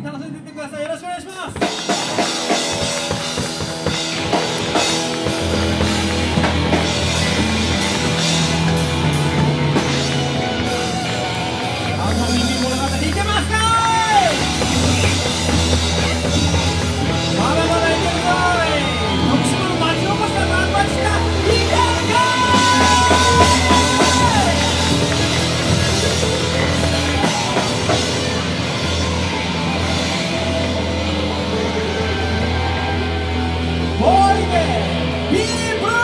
楽しんでいってください。よろしくお願いします。耳物語いけますかい。まだまだいけるぞい。徳島の町おこしが頑張りしかいけるかい。もういけピープル。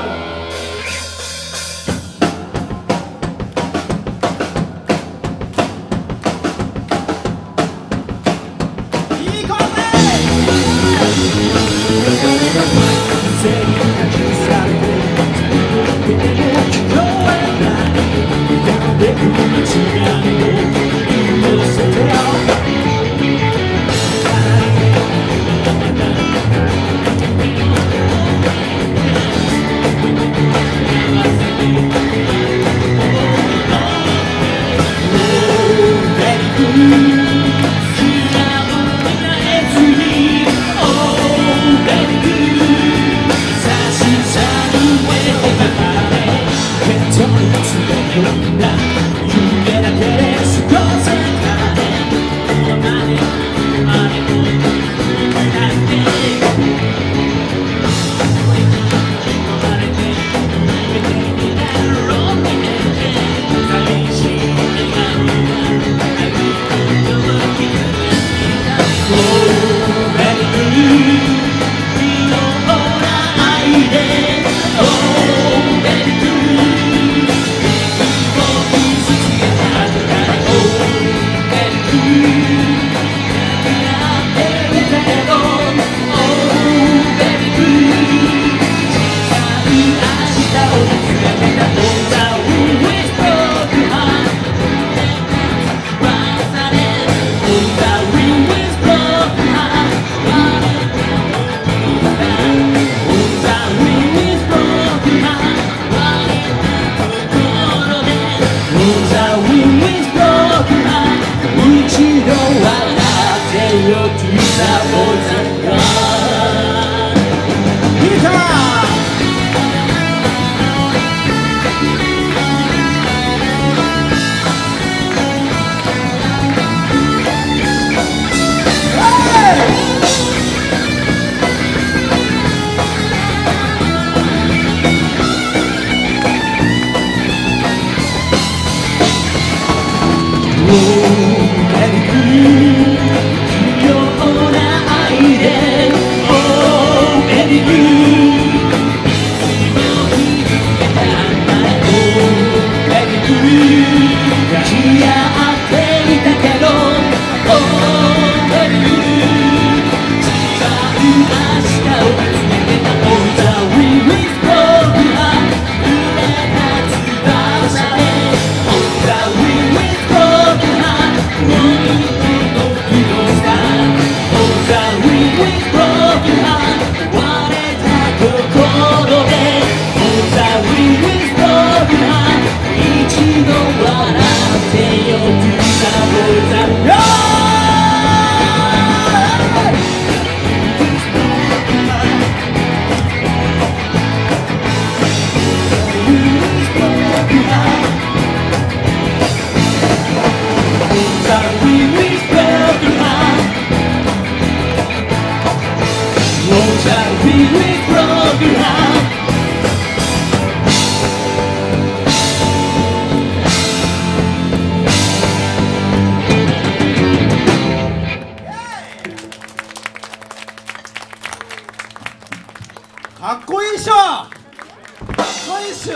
かっこいいっしょ。かっこいいっしょ。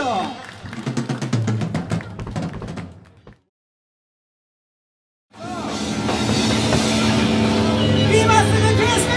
今すぐ決心。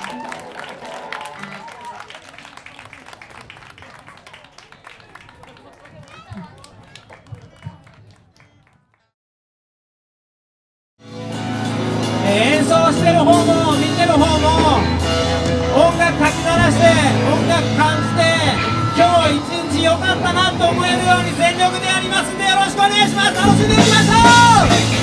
演奏してる方も見てる方も音楽かき鳴らして音楽感じて今日一日良かったなと思えるように全力でやりますんでよろしくお願いします。楽しんでいきましょう。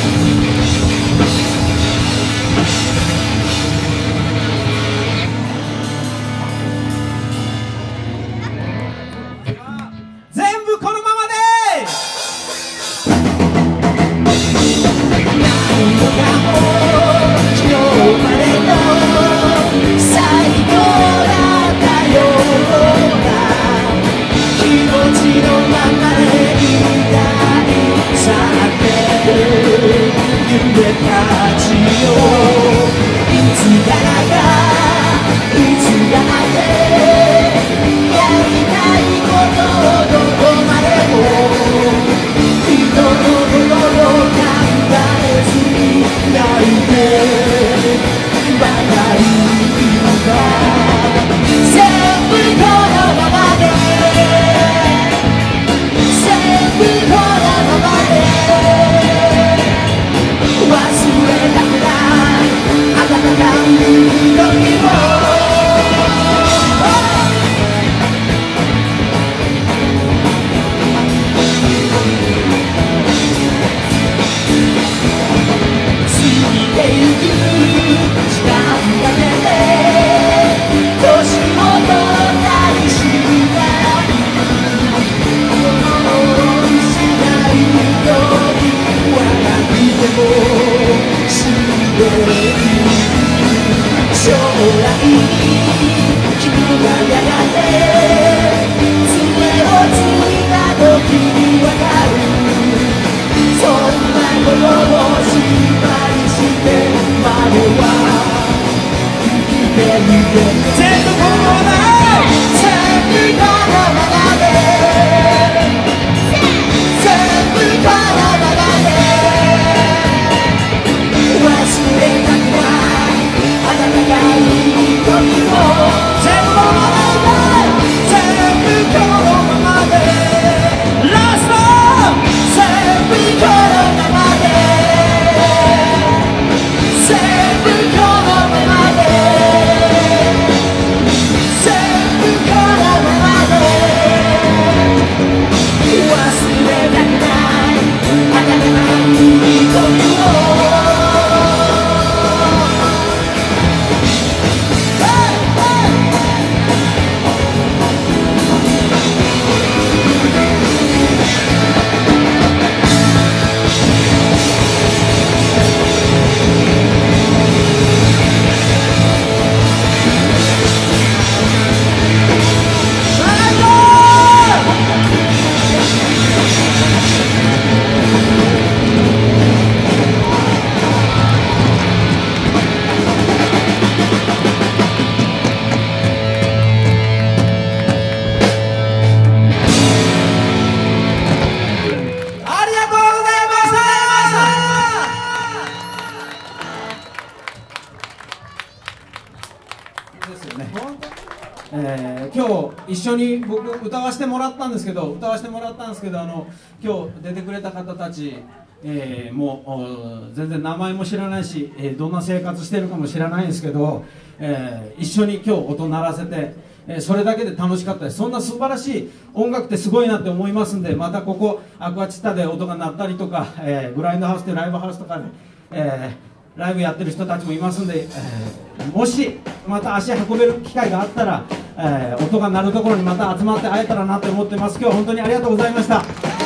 今日一緒に僕歌わせてもらったんですけど今日出てくれた方たち、もう全然名前も知らないし、どんな生活してるかも知らないんですけど、一緒に今日音鳴らせて、それだけで楽しかったです。そんな素晴らしい音楽ってすごいなって思いますんで、またここアクアチッタで音が鳴ったりとか、グラインドハウスでライブハウスとかで、ライブやってる人たちもいますんで、もしまた足運べる機会があったら、音が鳴るところにまた集まって会えたらなと思ってます。今日は本当にありがとうございました。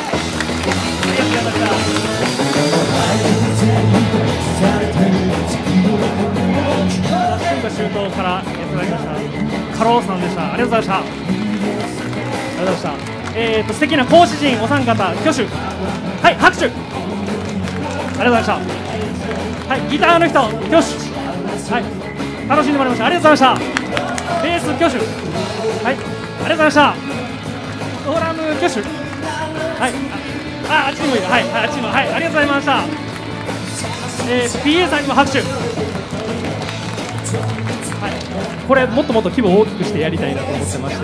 周到からやっていただきましたカローさんでした。ありがとうございました。ありがとうございました。素敵な講師陣お三方挙手、はい、拍手、ありがとうございました。はい、ギターの人挙手、はい、楽しんでもらいました。ありがとうございました。ベース挙手、はい、ありがとうございました。ドラム挙手、はい、あっちにもいる、はい、あっちにも、はい、ありがとうございました。PA さんにも拍手、はい、 これもっともっと規模を大きくしてやりたいなと思ってまして、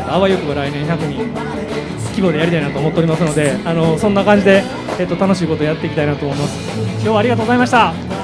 あわよくば来年100人規模でやりたいなと思っておりますので、そんな感じで、楽しいことをやっていきたいなと思います。今日はありがとうございました。